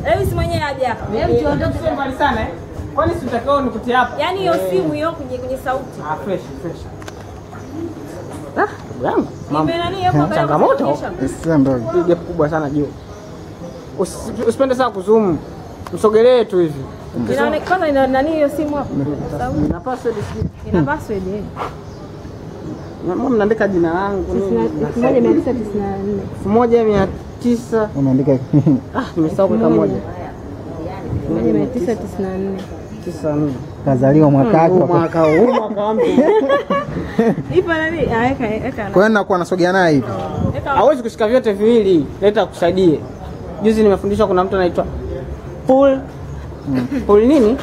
Hebu si mwenyewe aje hapa. Hebu tuondoke sio mbali sana eh. Kwani si utakao nikutie hapa? Yaani hiyo simu hiyo kwenye sauti. Fresh. Yangu. Nipe nani hapo changamoto? Sasa ndio. Gap kubwa sana juu. Usipende sana kuzoom. Msogelee tu hivi. Inaonekana ina nani hiyo simu hapo? Sauti. Ina password sijui. Ina password eh. Mama mnaandika jina langu nini? 1994. 1900 unaandika nimesahau kuweka moja. 1994. Kazaliwa mwaka wako. Mwaka wa mtu. Ipo nani? Eka. Kwa hiyo nakuwa nasogea naye hivi. Hawezi kushika vyote viwili, leta kusaidie. Juzi nimefundishwa kuna mtu anaitwa pull nini?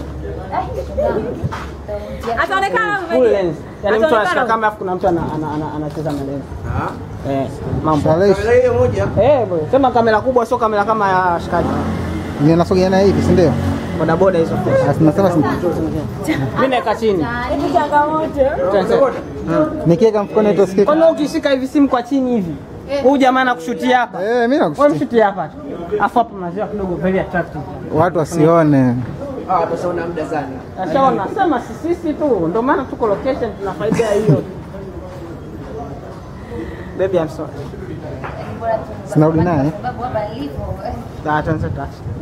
Ataonekana Pull lens. Yaani mtu anashika kamera afu kuna mtu anacheza na lens. Mambo. Kamera hiyo moja. Bro. Sema kamera kubwa sio kamera kama ya shikaji. Ni nasogea naye hivi, si ndio? Boda hizo. Nasema mimi naeka chini. Hivi changamoto. Nikiweka mkono itosikika. Kwa nini ukishika hivi simu kwa chini hivi? Huyu jamaa anakushutia hapa. Mimi nakushutia. Wewe mshutia hapa. Afu hapa maziwa kidogo very attractive. Watu wasione. Wataona muda sana. Ashaona sema sisi tu ndio maana tuko location tuna faida hiyo. Baby I'm sorry. Sinarudi naye. Taanza.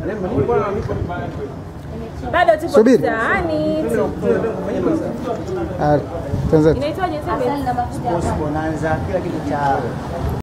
Bado tupo mtaani. Tanzania. Inaitwaje sasa? Bonanza kila kitu cha